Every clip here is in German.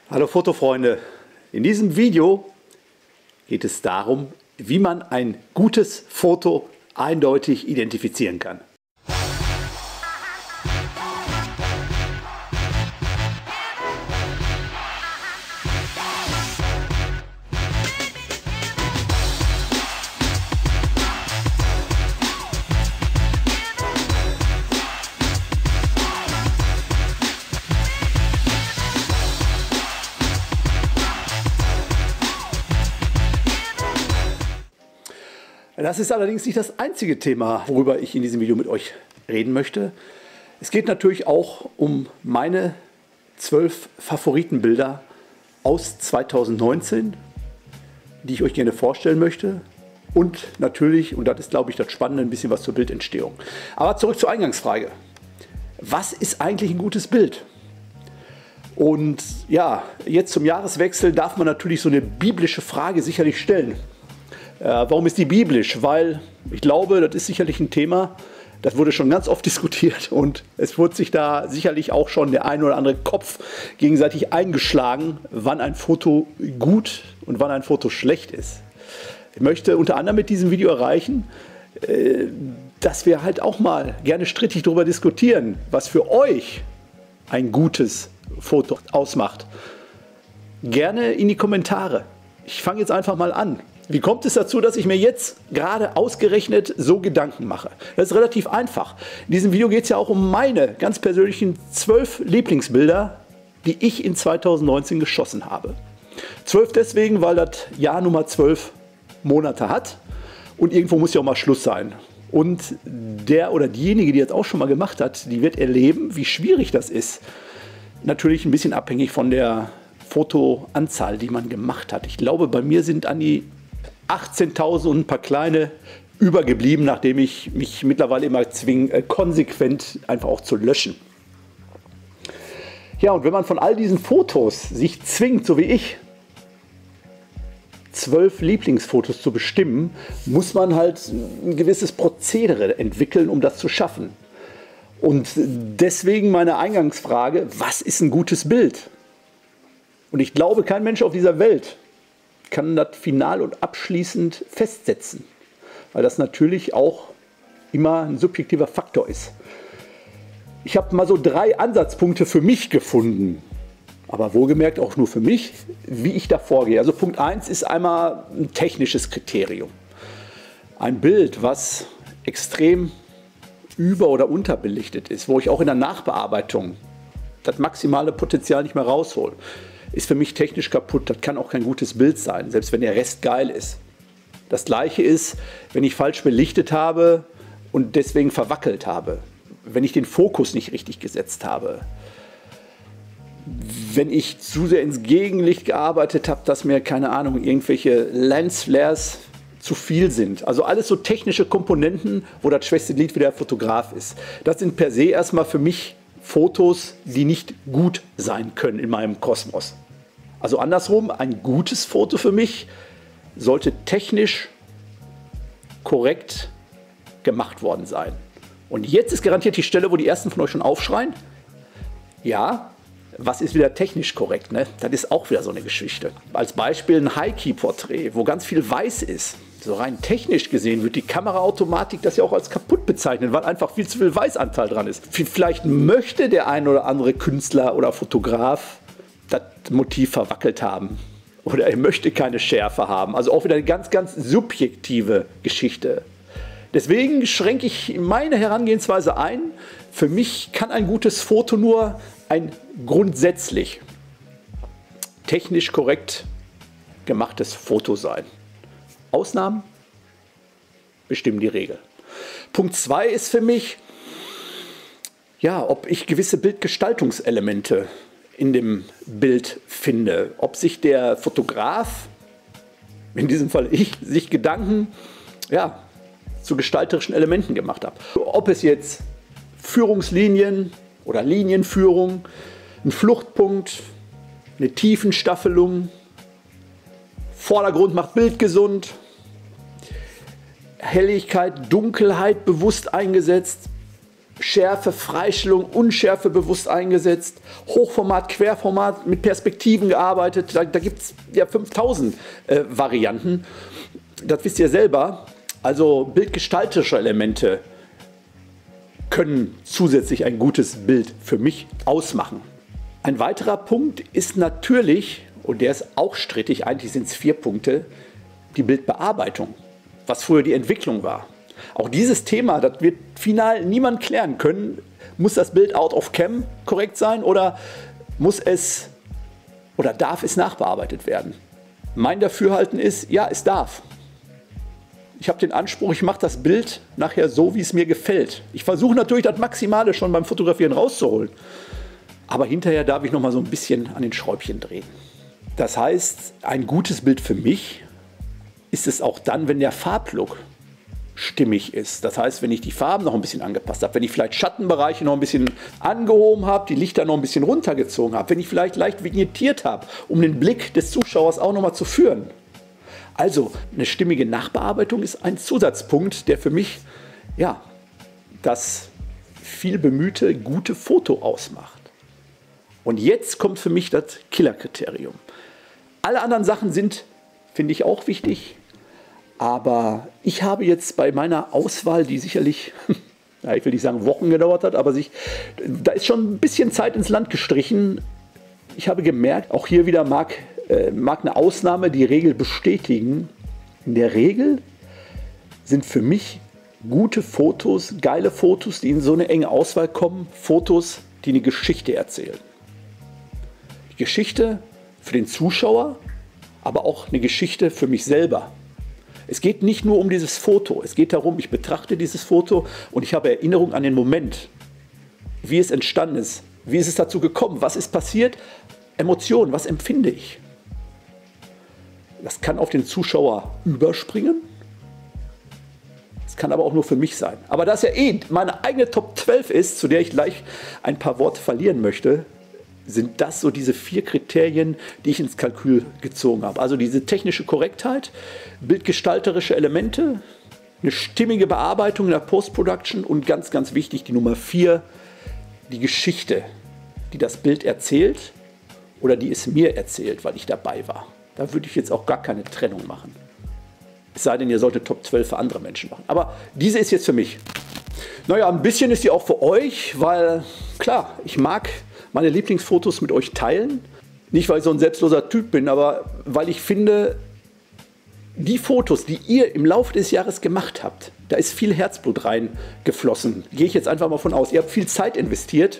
Hallo Fotofreunde, in diesem Video geht es darum, wie man ein gutes Foto eindeutig identifizieren kann. Das ist allerdings nicht das einzige Thema, worüber ich in diesem Video mit euch reden möchte. Es geht natürlich auch um meine 12 Favoritenbilder aus 2019, die ich euch gerne vorstellen möchte. Und natürlich, und das ist glaube ich das Spannende, ein bisschen was zur Bildentstehung. Aber zurück zur Eingangsfrage. Was ist eigentlich ein gutes Bild? Und ja, jetzt zum Jahreswechsel darf man natürlich so eine biblische Frage sicherlich stellen. Warum ist die biblisch? Weil ich glaube, das ist sicherlich ein Thema, das wurde schon ganz oft diskutiert und es wurde sich da sicherlich auch schon der ein oder andere Kopf gegenseitig eingeschlagen, wann ein Foto gut und wann ein Foto schlecht ist. Ich möchte unter anderem mit diesem Video erreichen, dass wir halt auch mal gerne strittig darüber diskutieren, was für euch ein gutes Foto ausmacht. Gerne in die Kommentare. Ich fange jetzt einfach mal an. Wie kommt es dazu, dass ich mir jetzt gerade ausgerechnet so Gedanken mache? Das ist relativ einfach. In diesem Video geht es ja auch um meine ganz persönlichen 12 Lieblingsbilder, die ich in 2019 geschossen habe. 12 deswegen, weil das Jahr Nummer 12 Monate hat und irgendwo muss ja auch mal Schluss sein. Und der oder diejenige, die das auch schon mal gemacht hat, die wird erleben, wie schwierig das ist. Natürlich ein bisschen abhängig von der Fotoanzahl, die man gemacht hat. Ich glaube, bei mir sind an die 18.000 und ein paar kleine übergeblieben, nachdem ich mich mittlerweile immer zwinge, konsequent einfach auch zu löschen. Ja, und wenn man von all diesen Fotos sich zwingt, so wie ich, 12 Lieblingsfotos zu bestimmen, muss man halt ein gewisses Prozedere entwickeln, um das zu schaffen. Und deswegen meine Eingangsfrage, was ist ein gutes Bild? Und ich glaube, kein Mensch auf dieser Welt kann das final und abschließend festsetzen, weil das natürlich auch immer ein subjektiver Faktor ist. Ich habe mal so 3 Ansatzpunkte für mich gefunden, aber wohlgemerkt auch nur für mich, wie ich da vorgehe. Also Punkt 1 ist einmal ein technisches Kriterium. Ein Bild, was extrem über- oder unterbelichtet ist, wo ich auch in der Nachbearbeitung das maximale Potenzial nicht mehr raushole, ist für mich technisch kaputt. Das kann auch kein gutes Bild sein, selbst wenn der Rest geil ist. Das gleiche ist, wenn ich falsch belichtet habe und deswegen verwackelt habe. Wenn ich den Fokus nicht richtig gesetzt habe. Wenn ich zu sehr ins Gegenlicht gearbeitet habe, dass mir, keine Ahnung, irgendwelche Lensflares zu viel sind. Also alles so technische Komponenten, wo das schwächste Glied wieder der Fotograf ist. Das sind per se erstmal für mich Fotos, die nicht gut sein können in meinem Kosmos. Also andersrum, ein gutes Foto für mich sollte technisch korrekt gemacht worden sein. Und jetzt ist garantiert die Stelle, wo die ersten von euch schon aufschreien. Ja, was ist wieder technisch korrekt? Ne? Das ist auch wieder so eine Geschichte. Als Beispiel ein High-Key-Porträt, wo ganz viel weiß ist. So rein technisch gesehen wird die Kameraautomatik das ja auch als kaputt bezeichnen, weil einfach viel zu viel Weißanteil dran ist. Vielleicht möchte der ein oder andere Künstler oder Fotograf das Motiv verwackelt haben. Oder er möchte keine Schärfe haben. Also auch wieder eine ganz, ganz subjektive Geschichte. Deswegen schränke ich meine Herangehensweise ein. Für mich kann ein gutes Foto nur ein grundsätzlich technisch korrekt gemachtes Foto sein. Ausnahmen bestimmen die Regel. Punkt 2 ist für mich, ja, ob ich gewisse Bildgestaltungselemente in dem Bild finde. Ob sich der Fotograf, in diesem Fall ich, sich Gedanken zu gestalterischen Elementen gemacht hat. Ob es jetzt Führungslinien oder Linienführung, ein Fluchtpunkt, eine Tiefenstaffelung, Vordergrund macht Bild gesund, Helligkeit, Dunkelheit bewusst eingesetzt, Schärfe, Freistellung, Unschärfe bewusst eingesetzt, Hochformat, Querformat, mit Perspektiven gearbeitet. Da gibt es ja 5000 Varianten. Das wisst ihr selber. Also bildgestalterische Elemente können zusätzlich ein gutes Bild für mich ausmachen. Ein weiterer Punkt ist natürlich, und der ist auch strittig, eigentlich sind es 4 Punkte, die Bildbearbeitung, was früher die Entwicklung war. Auch dieses Thema, das wird final niemand klären können. Muss das Bild out of cam korrekt sein oder muss es oder darf es nachbearbeitet werden? Mein Dafürhalten ist, ja, es darf. Ich habe den Anspruch, ich mache das Bild nachher so, wie es mir gefällt. Ich versuche natürlich das Maximale schon beim Fotografieren rauszuholen. Aber hinterher darf ich noch mal so ein bisschen an den Schräubchen drehen. Das heißt, ein gutes Bild für mich ist es auch dann, wenn der Farblook stimmig ist. Das heißt, wenn ich die Farben noch ein bisschen angepasst habe, wenn ich vielleicht Schattenbereiche noch ein bisschen angehoben habe, die Lichter noch ein bisschen runtergezogen habe, wenn ich vielleicht leicht vignettiert habe, um den Blick des Zuschauers auch noch mal zu führen. Also eine stimmige Nachbearbeitung ist ein Zusatzpunkt, der für mich ja, das viel bemühte gute Foto ausmacht. Und jetzt kommt für mich das Killerkriterium. Alle anderen Sachen sind, finde ich, auch wichtig. Aber ich habe jetzt bei meiner Auswahl, die sicherlich, ja, ich will nicht sagen Wochen gedauert hat, aber da ist schon ein bisschen Zeit ins Land gestrichen. Ich habe gemerkt, auch hier wieder mag eine Ausnahme die Regel bestätigen. In der Regel sind für mich gute Fotos, geile Fotos, die in so eine enge Auswahl kommen, Fotos, die eine Geschichte erzählen. Die Geschichte für den Zuschauer, aber auch eine Geschichte für mich selber. Es geht nicht nur um dieses Foto, es geht darum, ich betrachte dieses Foto und ich habe Erinnerung an den Moment, wie es entstanden ist, wie ist es dazu gekommen, was ist passiert, Emotionen, was empfinde ich. Das kann auf den Zuschauer überspringen, es kann aber auch nur für mich sein. Aber da es ja meine eigene Top 12 ist, zu der ich gleich ein paar Worte verlieren möchte, sind das so diese 4 Kriterien, die ich ins Kalkül gezogen habe. Also diese technische Korrektheit, bildgestalterische Elemente, eine stimmige Bearbeitung in der Post-Production und ganz, ganz wichtig, die Nummer 4, die Geschichte, die das Bild erzählt oder die es mir erzählt, weil ich dabei war. Da würde ich jetzt auch gar keine Trennung machen. Es sei denn, ihr solltet Top 12 für andere Menschen machen. Aber diese ist jetzt für mich. Naja, ein bisschen ist sie auch für euch, weil klar, ich mag meine Lieblingsfotos mit euch teilen. Nicht, weil ich so ein selbstloser Typ bin, aber weil ich finde, die Fotos, die ihr im Laufe des Jahres gemacht habt, da ist viel Herzblut reingeflossen. Gehe ich jetzt einfach mal von aus. Ihr habt viel Zeit investiert.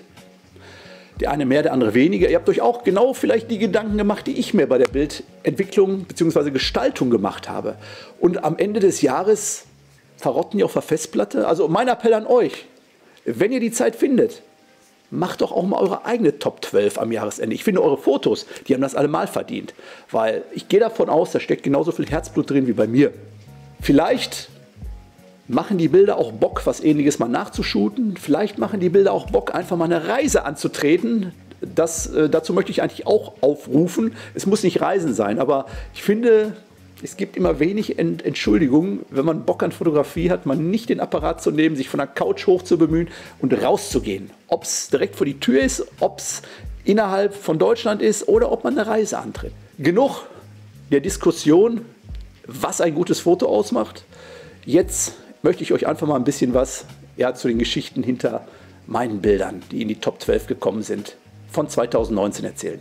Der eine mehr, der andere weniger. Ihr habt euch auch genau vielleicht die Gedanken gemacht, die ich mir bei der Bildentwicklung bzw. Gestaltung gemacht habe. Und am Ende des Jahres verrotten die auf der Festplatte. Also mein Appell an euch, wenn ihr die Zeit findet, macht doch auch mal eure eigene Top 12 am Jahresende. Ich finde eure Fotos, die haben das allemal verdient. Weil ich gehe davon aus, da steckt genauso viel Herzblut drin wie bei mir. Vielleicht machen die Bilder auch Bock, was Ähnliches mal nachzushooten. Vielleicht machen die Bilder auch Bock, einfach mal eine Reise anzutreten. Dazu möchte ich eigentlich auch aufrufen. Es muss nicht Reisen sein, aber ich finde, es gibt immer wenig Entschuldigungen, wenn man Bock an Fotografie hat, man nicht den Apparat zu nehmen, sich von der Couch hoch zu bemühen und rauszugehen. Ob es direkt vor die Tür ist, ob es innerhalb von Deutschland ist oder ob man eine Reise antritt. Genug der Diskussion, was ein gutes Foto ausmacht. Jetzt möchte ich euch einfach mal ein bisschen was zu den Geschichten hinter meinen Bildern, die in die Top 12 gekommen sind, von 2019 erzählen.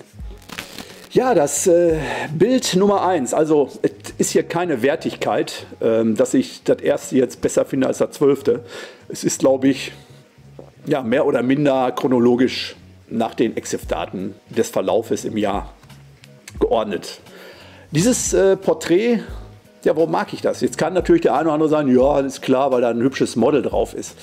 Ja, das Bild Nummer 1, also es ist hier keine Wertigkeit, dass ich das erste jetzt besser finde als das 12. Es ist, glaube ich, ja, mehr oder minder chronologisch nach den EXIF-Daten des Verlaufes im Jahr geordnet. Dieses Porträt, ja, warum mag ich das? Jetzt kann natürlich der eine oder andere sagen, ja, das ist klar, weil da ein hübsches Model drauf ist.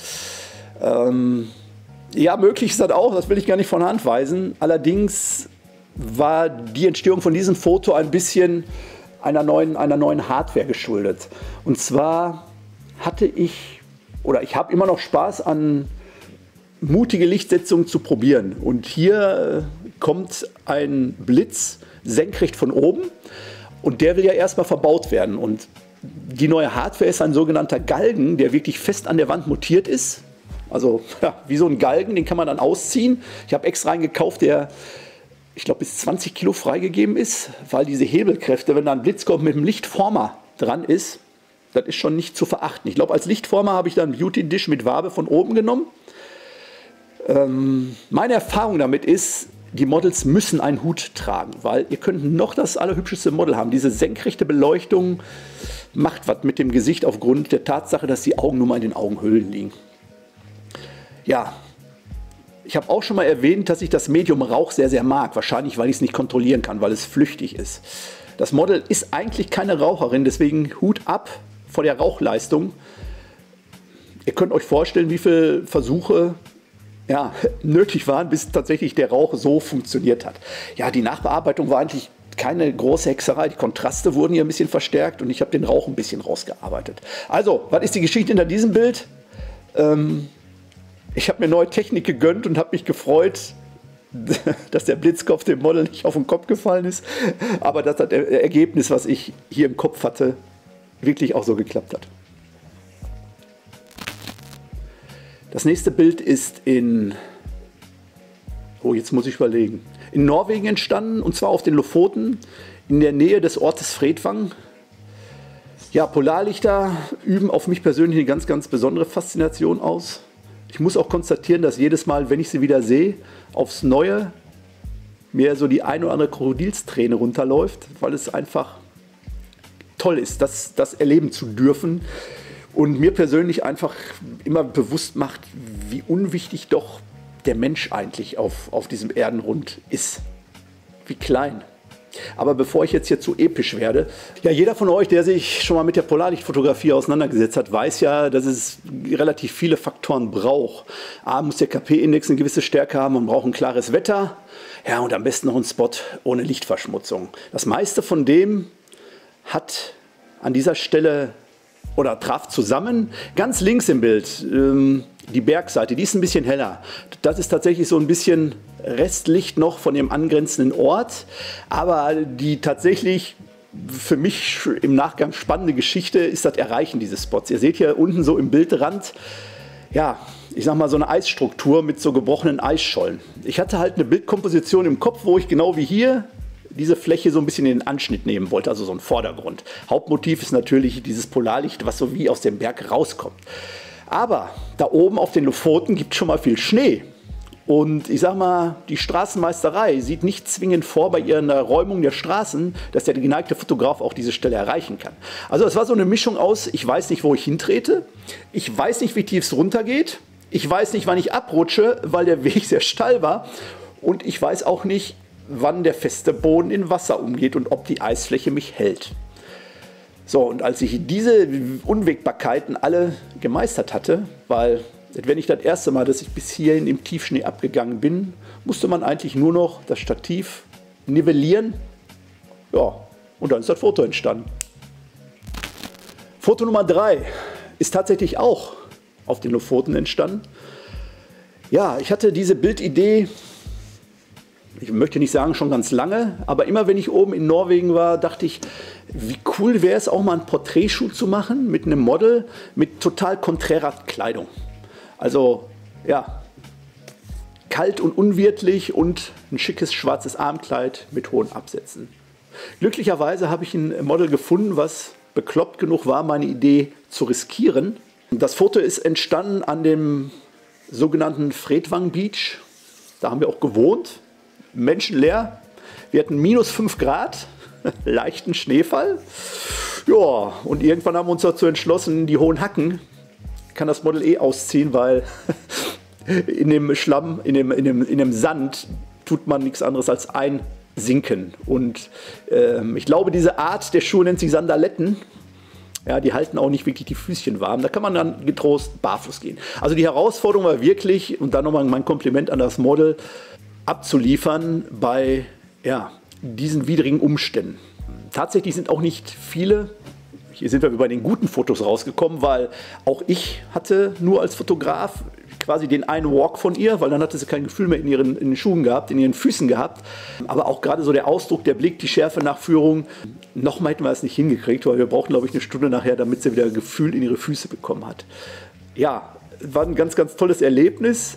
Ja, möglich ist das auch, das will ich gar nicht von der Hand weisen. Allerdings war die Entstehung von diesem Foto ein bisschen einer neuen Hardware geschuldet. Und zwar ich habe immer noch Spaß an mutige Lichtsetzungen zu probieren. Und hier kommt ein Blitz senkrecht von oben und der will ja erstmal verbaut werden. Und die neue Hardware ist ein sogenannter Galgen, der wirklich fest an der Wand montiert ist. Also ja, wie so ein Galgen, den kann man dann ausziehen. Ich habe extra einen gekauft, der, ich glaube, bis 20 Kilo freigegeben ist, weil diese Hebelkräfte, wenn da ein Blitz kommt mit einem Lichtformer dran ist, das ist schon nicht zu verachten. Ich glaube, als Lichtformer habe ich dann einen Beauty Dish mit Wabe von oben genommen. Meine Erfahrung damit ist, die Models müssen einen Hut tragen, weil ihr könnt noch das allerhübscheste Model haben. Diese senkrechte Beleuchtung macht was mit dem Gesicht aufgrund der Tatsache, dass die Augen nur mal in den Augenhöhlen liegen. Ja, ich habe auch schon mal erwähnt, dass ich das Medium Rauch sehr, sehr mag. Wahrscheinlich, weil ich es nicht kontrollieren kann, weil es flüchtig ist. Das Model ist eigentlich keine Raucherin, deswegen Hut ab vor der Rauchleistung. Ihr könnt euch vorstellen, wie viele Versuche nötig waren, bis tatsächlich der Rauch so funktioniert hat. Ja, die Nachbearbeitung war eigentlich keine große Hexerei. Die Kontraste wurden hier ein bisschen verstärkt und ich habe den Rauch ein bisschen rausgearbeitet. Also, was ist die Geschichte hinter diesem Bild? Ich habe mir neue Technik gegönnt und habe mich gefreut, dass der Blitzkopf dem Model nicht auf den Kopf gefallen ist, aber dass das Ergebnis, was ich hier im Kopf hatte, wirklich auch so geklappt hat. Das nächste Bild ist in Norwegen entstanden, und zwar auf den Lofoten in der Nähe des Ortes Fredvang. Ja, Polarlichter üben auf mich persönlich eine ganz, ganz besondere Faszination aus. Ich muss auch konstatieren, dass jedes Mal, wenn ich sie wieder sehe, aufs Neue mir so die ein oder andere Krokodilsträne runterläuft, weil es einfach toll ist, das erleben zu dürfen. Und mir persönlich einfach immer bewusst macht, wie unwichtig doch der Mensch eigentlich auf diesem Erdenrund ist. Wie klein. Aber bevor ich jetzt hier zu episch werde, ja, jeder von euch, der sich schon mal mit der Polarlichtfotografie auseinandergesetzt hat, weiß ja, dass es relativ viele Faktoren braucht. A, muss der KP-Index eine gewisse Stärke haben, man braucht ein klares Wetter, ja, und am besten noch einen Spot ohne Lichtverschmutzung. Das meiste von dem hat an dieser Stelle oder traf zusammen. Ganz links im Bild, die Bergseite, die ist ein bisschen heller. Das ist tatsächlich so ein bisschen Restlicht noch von dem angrenzenden Ort. Aber die tatsächlich für mich im Nachgang spannende Geschichte ist das Erreichen dieses Spots. Ihr seht hier unten so im Bildrand, ja, ich sag mal so eine Eisstruktur mit so gebrochenen Eisschollen. Ich hatte halt eine Bildkomposition im Kopf, wo ich genau wie hier diese Fläche so ein bisschen in den Anschnitt nehmen wollte, also so ein Vordergrund. Hauptmotiv ist natürlich dieses Polarlicht, was so wie aus dem Berg rauskommt. Aber da oben auf den Lofoten gibt es schon mal viel Schnee. Und ich sag mal, die Straßenmeisterei sieht nicht zwingend vor bei ihrer Räumung der Straßen, dass der geneigte Fotograf auch diese Stelle erreichen kann. Also es war so eine Mischung aus, ich weiß nicht, wo ich hintrete, ich weiß nicht, wie tief es runtergeht, ich weiß nicht, wann ich abrutsche, weil der Weg sehr steil war, und ich weiß auch nicht, wann der feste Boden in Wasser umgeht und ob die Eisfläche mich hält. So, und als ich diese Unwägbarkeiten alle gemeistert hatte, weil das wäre nicht das erste Mal, dass ich bis hierhin im Tiefschnee abgegangen bin, musste man eigentlich nur noch das Stativ nivellieren. Ja, und dann ist das Foto entstanden. Foto Nummer 3 ist tatsächlich auch auf den Lofoten entstanden. Ja, ich hatte diese Bildidee, ich möchte nicht sagen schon ganz lange, aber immer wenn ich oben in Norwegen war, dachte ich, wie cool wäre es auch mal ein Porträtshoot zu machen mit einem Model mit total konträrer Kleidung. Also ja, kalt und unwirtlich und ein schickes schwarzes Armkleid mit hohen Absätzen. Glücklicherweise habe ich ein Model gefunden, was bekloppt genug war, meine Idee zu riskieren. Das Foto ist entstanden an dem sogenannten Fredvang Beach. Da haben wir auch gewohnt. Menschenleer. Wir hatten -5 Grad, leichten Schneefall. Ja, und irgendwann haben wir uns dazu entschlossen, die hohen Hacken kann das Model ausziehen, weil in dem Schlamm, in dem Sand tut man nichts anderes als einsinken. Und ich glaube, diese Art der Schuhe nennt sich Sandaletten. Ja, die halten auch nicht wirklich die Füßchen warm. Da kann man dann getrost barfuß gehen. Also die Herausforderung war wirklich, und dann nochmal mein Kompliment an das Model, abzuliefern bei diesen widrigen Umständen. Tatsächlich sind auch nicht viele, hier sind wir bei den guten Fotos rausgekommen, weil auch ich hatte nur als Fotograf quasi den einen Walk von ihr, weil dann hatte sie kein Gefühl mehr in den Schuhen gehabt, in ihren Füßen gehabt. Aber auch gerade so der Ausdruck, der Blick, die Schärfe nach Führung, nochmal hätten wir es nicht hingekriegt, weil wir brauchten, glaube ich, eine Stunde nachher, damit sie wieder Gefühl in ihre Füße bekommen hat. Ja, war ein ganz, ganz tolles Erlebnis.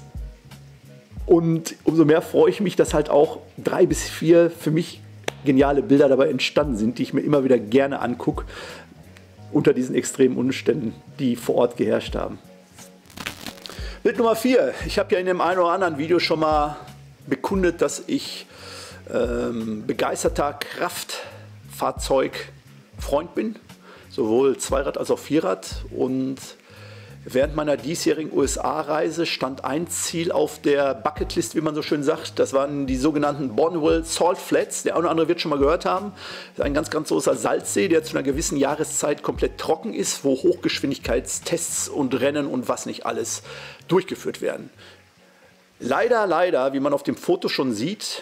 Und umso mehr freue ich mich, dass halt auch 3 bis 4 für mich geniale Bilder dabei entstanden sind, die ich mir immer wieder gerne angucke, unter diesen extremen Umständen, die vor Ort geherrscht haben. Bild Nummer 4. Ich habe ja in dem einen oder anderen Video schon mal bekundet, dass ich begeisterter Kraftfahrzeugfreund bin, sowohl Zweirad als auch Vierrad. Und während meiner diesjährigen USA-Reise stand ein Ziel auf der Bucketlist, wie man so schön sagt. Das waren die sogenannten Bonnewell Salt Flats. Der eine oder andere wird schon mal gehört haben. Das ist ein ganz, ganz großer Salzsee, der zu einer gewissen Jahreszeit komplett trocken ist, wo Hochgeschwindigkeitstests und Rennen und was nicht alles durchgeführt werden. Leider, wie man auf dem Foto schon sieht,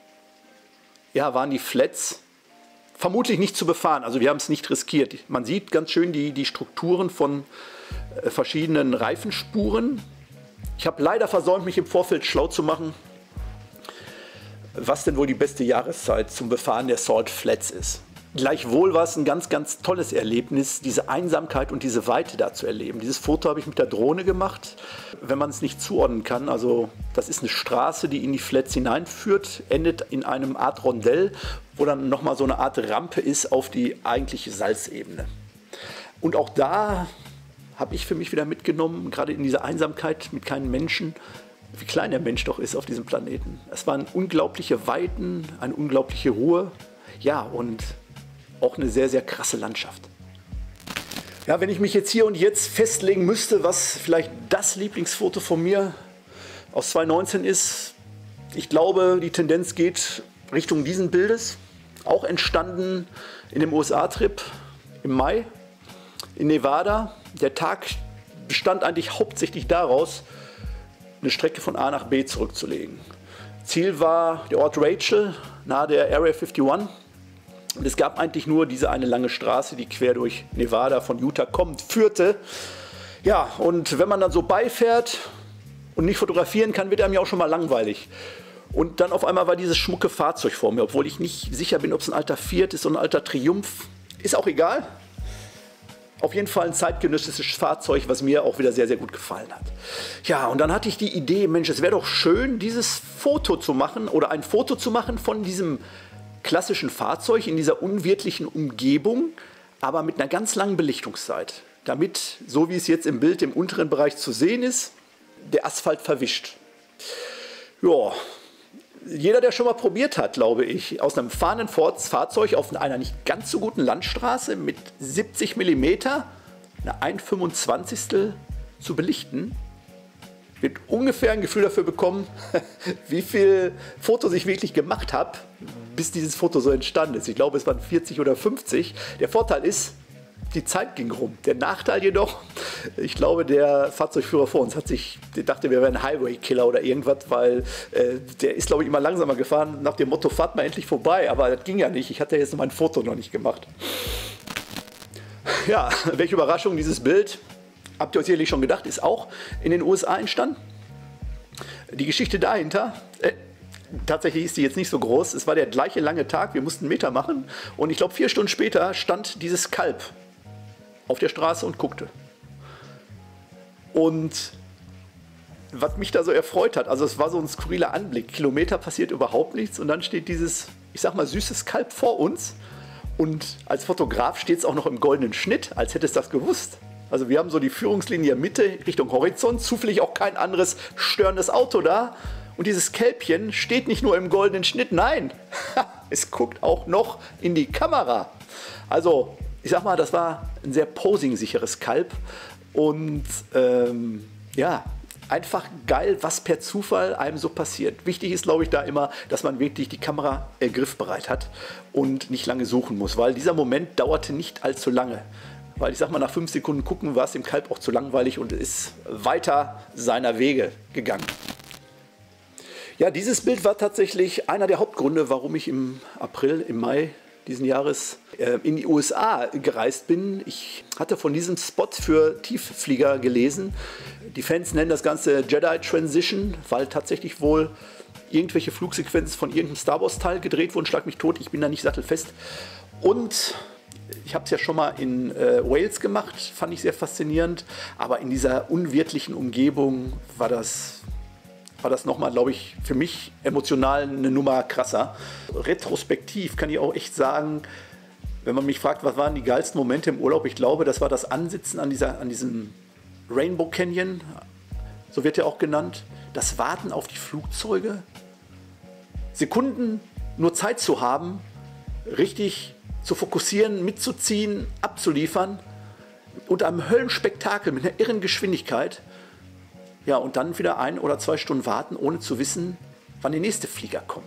ja, waren die Flats vermutlich nicht zu befahren. Also wir haben es nicht riskiert. Man sieht ganz schön die Strukturen von verschiedenen Reifenspuren. Ich habe leider versäumt, mich im Vorfeld schlau zu machen, was denn wohl die beste Jahreszeit zum Befahren der Salt Flats ist. Gleichwohl war es ein ganz, ganz tolles Erlebnis, diese Einsamkeit und diese Weite da zu erleben. Dieses Foto habe ich mit der Drohne gemacht, wenn man es nicht zuordnen kann. Also das ist eine Straße, die in die Flats hineinführt, endet in einem Art Rondell, wo dann nochmal so eine Art Rampe ist auf die eigentliche Salzebene. Und auch da habe ich für mich wieder mitgenommen, gerade in dieser Einsamkeit mit keinem Menschen, wie klein der Mensch doch ist auf diesem Planeten. Es waren unglaubliche Weiten, eine unglaubliche Ruhe, ja, und auch eine sehr, sehr krasse Landschaft. Ja, wenn ich mich jetzt hier und jetzt festlegen müsste, was vielleicht das Lieblingsfoto von mir aus 2019 ist, ich glaube, die Tendenz geht Richtung diesen Bildes. Auch entstanden in dem USA-Trip im Mai in Nevada. Der Tag bestand eigentlich hauptsächlich daraus, eine Strecke von A nach B zurückzulegen. Ziel war der Ort Rachel, nahe der Area 51. Und es gab eigentlich nur diese eine lange Straße, die quer durch Nevada von Utah kommend führte. Ja, und wenn man dann so beifährt und nicht fotografieren kann, wird einem ja auch schon mal langweilig. Und dann auf einmal war dieses schmucke Fahrzeug vor mir, obwohl ich nicht sicher bin, ob es ein alter Fiat ist oder ein alter Triumph. Ist auch egal. Auf jeden Fall ein zeitgenössisches Fahrzeug, was mir auch wieder sehr, sehr gut gefallen hat. Ja, und dann hatte ich die Idee, Mensch, es wäre doch schön, dieses Foto zu machen oder ein Foto zu machen von diesem klassischen Fahrzeug in dieser unwirtlichen Umgebung, aber mit einer ganz langen Belichtungszeit. Damit, so wie es jetzt im Bild im unteren Bereich zu sehen ist, der Asphalt verwischt. Ja, jeder, der schon mal probiert hat, glaube ich, aus einem fahrenden Fahrzeug auf einer nicht ganz so guten Landstraße mit 70 mm eine 1/25 zu belichten, wird ungefähr ein Gefühl dafür bekommen, wie viel Fotos ich wirklich gemacht habe, bis dieses Foto so entstanden ist. Ich glaube, es waren 40 oder 50. Der Vorteil ist, die Zeit ging rum. Der Nachteil jedoch, ich glaube, der Fahrzeugführer vor uns der dachte, wir wären Highway-Killer oder irgendwas, weil der ist, glaube ich, immer langsamer gefahren, nach dem Motto, fahrt mal endlich vorbei. Aber das ging ja nicht. Ich hatte jetzt mein Foto noch nicht gemacht. Ja, welche Überraschung, dieses Bild, habt ihr euch sicherlich schon gedacht, ist auch in den USA entstanden. Die Geschichte dahinter, tatsächlich ist die jetzt nicht so groß. Es war der gleiche lange Tag, wir mussten einen Meter machen. Und ich glaube, 4 Stunden später stand dieses Kalb auf der Straße und guckte. Und was mich da so erfreut hat, also es war so ein skurriler Anblick. Kilometer passiert überhaupt nichts und dann steht dieses, ich sag mal, süßes Kalb vor uns. Und als Fotograf steht es auch noch im goldenen Schnitt, als hätte es das gewusst. Also wir haben so die Führungslinie Mitte Richtung Horizont, zufällig auch kein anderes störendes Auto da. Und dieses Kälbchen steht nicht nur im goldenen Schnitt, nein, es guckt auch noch in die Kamera. Also ich sag mal, das war ein sehr posing-sicheres Kalb und ja, einfach geil, was per Zufall einem so passiert. Wichtig ist, glaube ich, da immer, dass man wirklich die Kamera griffbereit hat und nicht lange suchen muss, weil dieser Moment dauerte nicht allzu lange. Weil ich sag mal, nach 5 Sekunden gucken war es dem Kalb auch zu langweilig und ist weiter seiner Wege gegangen. Ja, dieses Bild war tatsächlich einer der Hauptgründe, warum ich im Mai diesen Jahres in die USA gereist bin. Ich hatte von diesem Spot für Tiefflieger gelesen. Die Fans nennen das Ganze Jedi Transition, weil tatsächlich wohl irgendwelche Flugsequenzen von irgendeinem Star Wars Teil gedreht wurden. Schlag mich tot, ich bin da nicht sattelfest. Und Ich habe es ja schon mal in Wales gemacht, fand ich sehr faszinierend. Aber in dieser unwirtlichen Umgebung war das nochmal, glaube ich, für mich emotional eine Nummer krasser. Retrospektiv kann ich auch echt sagen, wenn man mich fragt, was waren die geilsten Momente im Urlaub, ich glaube, das war das Ansitzen an diesem Rainbow Canyon, so wird er auch genannt, das Warten auf die Flugzeuge, Sekunden nur Zeit zu haben, richtig zu fokussieren, mitzuziehen, abzuliefern, unter einem Höllenspektakel mit einer irren Geschwindigkeit, ja, und dann wieder 1 oder 2 Stunden warten, ohne zu wissen, wann der nächste Flieger kommt.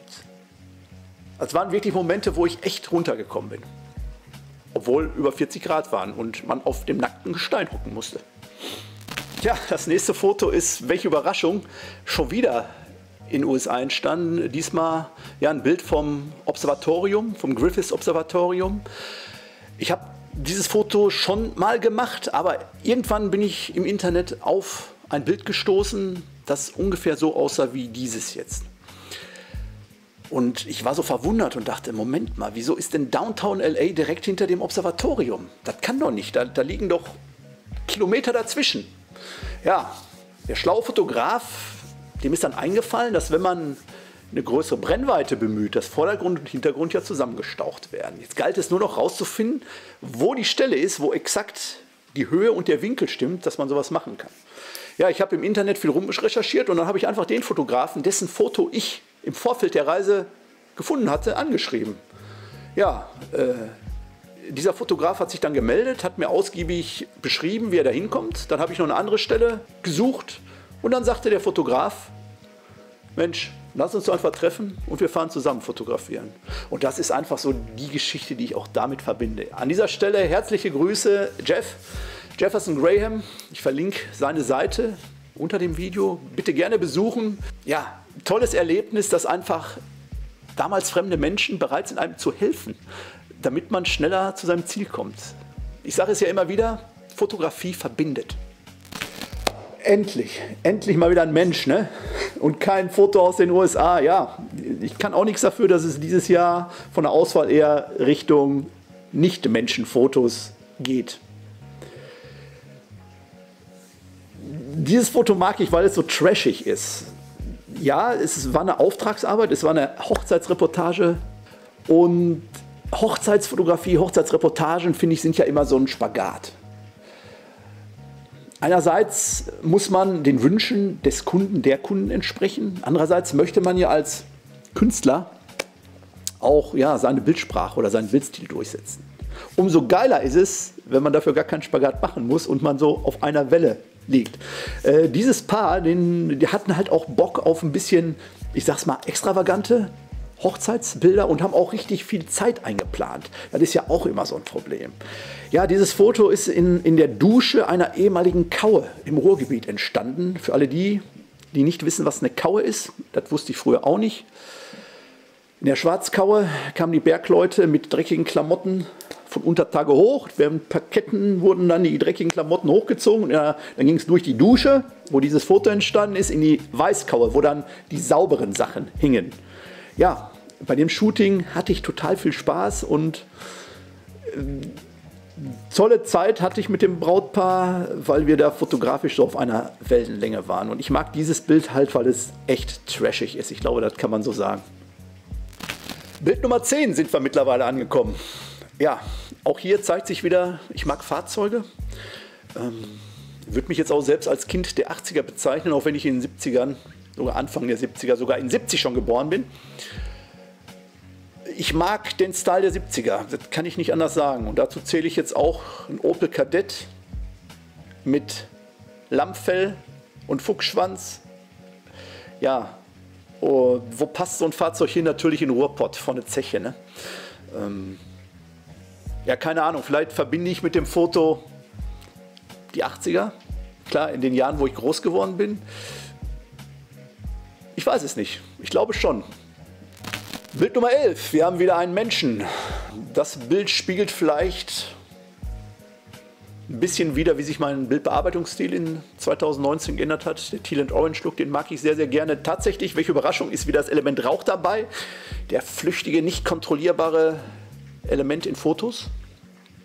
Das waren wirklich Momente, wo ich echt runtergekommen bin. Obwohl über 40 Grad waren und man auf dem nackten Gestein hocken musste. Tja, das nächste Foto ist, welche Überraschung, schon wieder in den USA entstanden. Diesmal ja, ein Bild vom Observatorium, vom Griffith Observatorium. Ich habe dieses Foto schon mal gemacht, aber irgendwann bin ich im Internet auf ein Bild gestoßen, das ungefähr so aussah wie dieses jetzt. Und ich war so verwundert und dachte, Moment mal, wieso ist denn Downtown LA direkt hinter dem Observatorium? Das kann doch nicht, da liegen doch Kilometer dazwischen. Ja, der schlaue Fotograf, dem ist dann eingefallen, dass wenn man eine größere Brennweite bemüht, dass Vordergrund und Hintergrund ja zusammengestaucht werden. Jetzt galt es nur noch rauszufinden, wo die Stelle ist, wo exakt die Höhe und der Winkel stimmt, dass man sowas machen kann. Ja, ich habe im Internet viel rumrecherchiert und dann habe ich einfach den Fotografen, dessen Foto ich im Vorfeld der Reise gefunden hatte, angeschrieben. Ja, dieser Fotograf hat sich dann gemeldet, hat mir ausgiebig beschrieben, wie er da hinkommt. Dann habe ich noch eine andere Stelle gesucht und dann sagte der Fotograf, Mensch, lass uns doch einfach treffen und wir fahren zusammen fotografieren. Und das ist einfach so die Geschichte, die ich auch damit verbinde. An dieser Stelle herzliche Grüße, Jefferson Graham. Ich verlinke seine Seite unter dem Video. Bitte gerne besuchen. Ja, tolles Erlebnis, dass einfach damals fremde Menschen bereit sind, einem zu helfen, damit man schneller zu seinem Ziel kommt. Ich sage es ja immer wieder, Fotografie verbindet. Endlich mal wieder ein Mensch, ne? Und kein Foto aus den USA. Ja, ich kann auch nichts dafür, dass es dieses Jahr von der Auswahl eher Richtung Nicht-Menschen-Fotos geht. Dieses Foto mag ich, weil es so trashig ist. Ja, es war eine Auftragsarbeit, es war eine Hochzeitsreportage und Hochzeitsfotografie, Hochzeitsreportagen, finde ich, sind ja immer so ein Spagat. Einerseits muss man den Wünschen des Kunden, der Kunden entsprechen. Andererseits möchte man ja als Künstler auch ja, seine Bildsprache oder seinen Bildstil durchsetzen. Umso geiler ist es, wenn man dafür gar keinen Spagat machen muss und man so auf einer Welle liegt. Dieses Paar, die hatten halt auch Bock auf ein bisschen, ich sag's mal, extravagante Hochzeitsbilder und haben auch richtig viel Zeit eingeplant. Das ist ja auch immer so ein Problem. Ja, dieses Foto ist in der Dusche einer ehemaligen Kaue im Ruhrgebiet entstanden. Für alle die nicht wissen, was eine Kaue ist, das wusste ich früher auch nicht. In der Schwarzkaue kamen die Bergleute mit dreckigen Klamotten von Untertage hoch. Während Parketten wurden dann die dreckigen Klamotten hochgezogen. Ja, dann ging es durch die Dusche, wo dieses Foto entstanden ist, in die Weißkaue, wo dann die sauberen Sachen hingen. Ja, bei dem Shooting hatte ich total viel Spaß und tolle Zeit hatte ich mit dem Brautpaar, weil wir da fotografisch so auf einer Wellenlänge waren. Und ich mag dieses Bild halt, weil es echt trashig ist. Ich glaube, das kann man so sagen. Bild Nummer 10 sind wir mittlerweile angekommen. Ja, auch hier zeigt sich wieder, ich mag Fahrzeuge. Würde mich jetzt auch selbst als Kind der 80er bezeichnen, auch wenn ich in den 70ern, sogar Anfang der 70er, sogar in 70 schon geboren bin. Ich mag den Style der 70er, das kann ich nicht anders sagen. Und dazu zähle ich jetzt auch einen Opel Kadett mit Lammfell und Fuchsschwanz. Ja, wo passt so ein Fahrzeug hin? Natürlich in Ruhrpott, von der Zeche. Ne? Ja, keine Ahnung, vielleicht verbinde ich mit dem Foto die 80er. Klar, in den Jahren, wo ich groß geworden bin. Ich weiß es nicht, ich glaube schon. Bild Nummer 11, wir haben wieder einen Menschen. Das Bild spiegelt vielleicht ein bisschen wider, wie sich mein Bildbearbeitungsstil in 2019 geändert hat. Der Teal and Orange Look, den mag ich sehr, sehr gerne. Tatsächlich, welche Überraschung, ist wieder das Element Rauch dabei. Der flüchtige, nicht kontrollierbare Element in Fotos.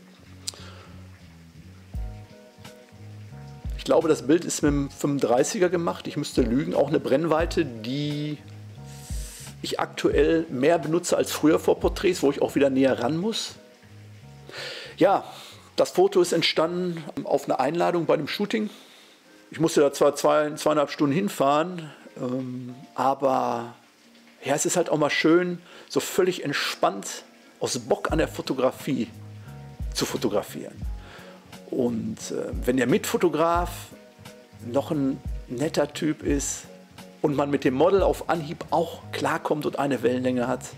glaube, das Bild ist mit dem 35er gemacht. Ich müsste lügen. Auch eine Brennweite, die ich aktuell mehr benutze als früher vor Porträts, wo ich auch wieder näher ran muss. Ja, das Foto ist entstanden auf eine Einladung bei einem Shooting. Ich musste da zwar 2,5 Stunden hinfahren, aber ja, es ist halt auch mal schön, so völlig entspannt aus Bock an der Fotografie zu fotografieren. Und wenn der Mitfotograf noch ein netter Typ ist und man mit dem Model auf Anhieb auch klarkommt und eine Wellenlänge hat,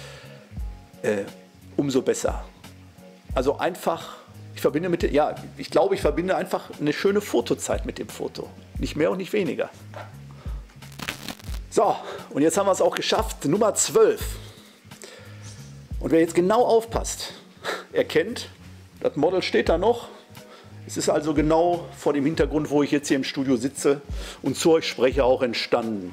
umso besser. Also einfach, ich glaube, ich verbinde einfach eine schöne Fotozeit mit dem Foto. Nicht mehr und nicht weniger. So, und jetzt haben wir es auch geschafft. Nummer 12. Und wer jetzt genau aufpasst, erkennt, das Model steht da noch. Es ist also genau vor dem Hintergrund, wo ich jetzt hier im Studio sitze und zu euch spreche, auch entstanden.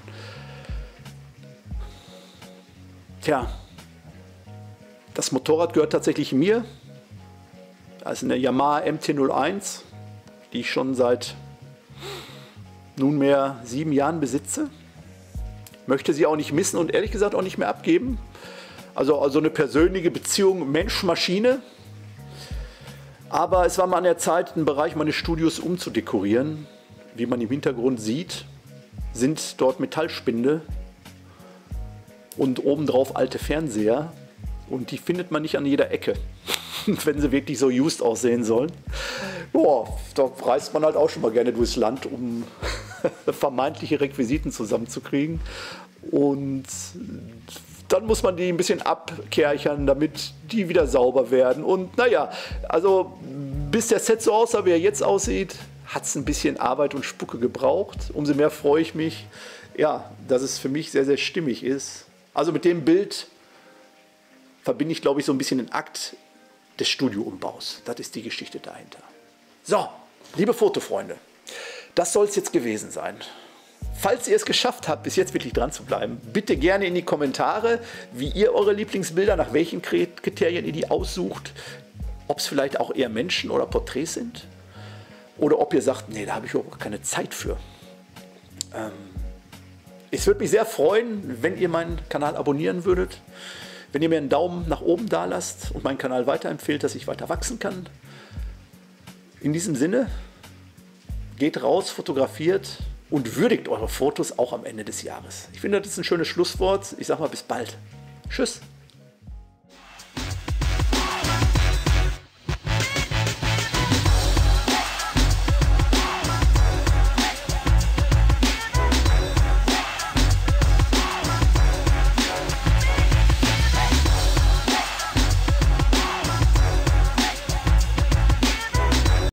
Tja, das Motorrad gehört tatsächlich mir. Das ist eine Yamaha MT-01, die ich schon seit nunmehr 7 Jahren besitze. Möchte sie auch nicht missen und ehrlich gesagt auch nicht mehr abgeben. Also eine persönliche Beziehung Mensch-Maschine. Aber es war mal an der Zeit, einen Bereich meines Studios umzudekorieren. Wie man im Hintergrund sieht, sind dort Metallspinde und obendrauf alte Fernseher. Und die findet man nicht an jeder Ecke, wenn sie wirklich so used aussehen sollen. Boah, da reist man halt auch schon mal gerne durchs Land, um vermeintliche Requisiten zusammenzukriegen. Und dann muss man die ein bisschen abkerchern, damit die wieder sauber werden. Und naja, also bis der Set so aussah, wie er jetzt aussieht, hat es ein bisschen Arbeit und Spucke gebraucht. Umso mehr freue ich mich, ja, dass es für mich sehr, sehr stimmig ist. Also mit dem Bild verbinde ich, glaube ich, so ein bisschen den Akt des Studioumbaus. Das ist die Geschichte dahinter. So, liebe Fotofreunde, das soll es jetzt gewesen sein. Falls ihr es geschafft habt, bis jetzt wirklich dran zu bleiben, bitte gerne in die Kommentare, wie ihr eure Lieblingsbilder, nach welchen Kriterien ihr die aussucht. Ob es vielleicht auch eher Menschen oder Porträts sind. Oder ob ihr sagt, nee, da habe ich überhaupt keine Zeit für. Es würde mich sehr freuen, wenn ihr meinen Kanal abonnieren würdet. Wenn ihr mir einen Daumen nach oben da lasst und meinen Kanal weiterempfehlt, dass ich weiter wachsen kann. In diesem Sinne, geht raus, fotografiert und würdigt eure Fotos auch am Ende des Jahres. Ich finde, das ist ein schönes Schlusswort. Ich sage mal bis bald. Tschüss.